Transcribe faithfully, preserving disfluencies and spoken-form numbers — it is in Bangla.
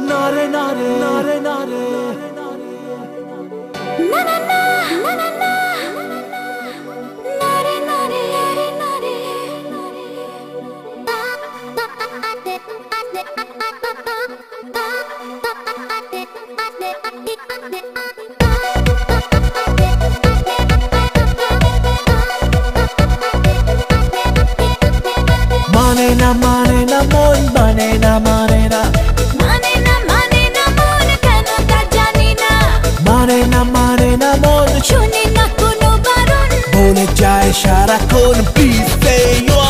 নারে নারে নারে নারে না না না না না না নারে নারে নারে মানে না মানে না মন মানে না মানে না মানে না মানে না মন কেন তা জানি না মানে না মানে না মন শুনি না কোনো বারণ বলে যায় সারাক্ষণ প্লিজ say you